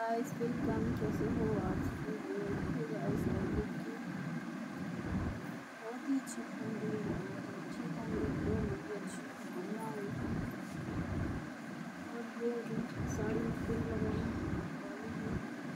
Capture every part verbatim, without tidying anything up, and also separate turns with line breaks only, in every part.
Guys, welcome. कैसे हो आज की वीडियो गाइस? आई होप कि बहुत ही अच्छे होंगे, बहुत अच्छे होंगे तो मैं भी अच्छी होऊंगा। और ये अभी साड़ी में पिन लगाने वाली हूँ।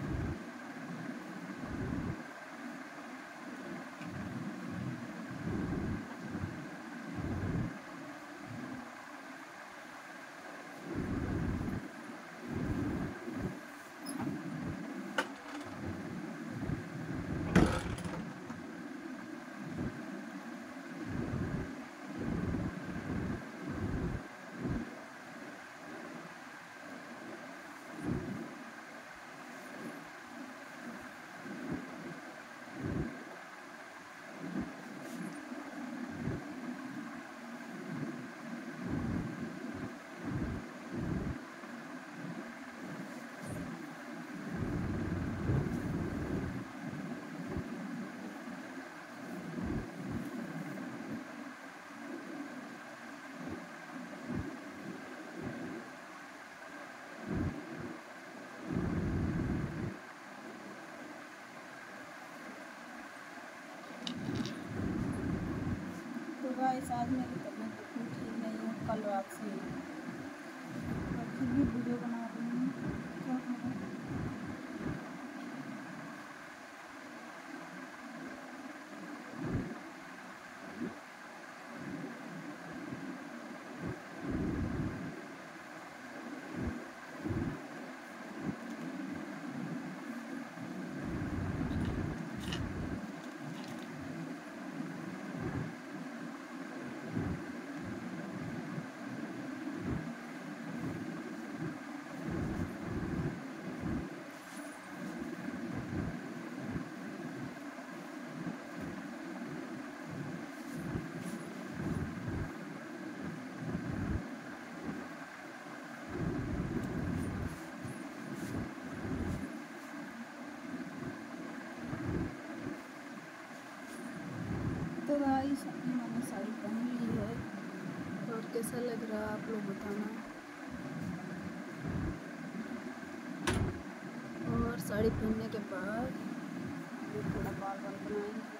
तो गाइस, आज मेरी तबीयत बिल्कुल ठीक नहीं है कल रात से, और फिर भी वीडियो बना रही हूँ। क्या करूँ? तो गाइस, अभी मैंने साड़ी पहन ली है, और कैसा लग रहा है आप लोग बताना। और साड़ी पहनने के बाद ये थोड़ा बाल बाल बनाएंगे।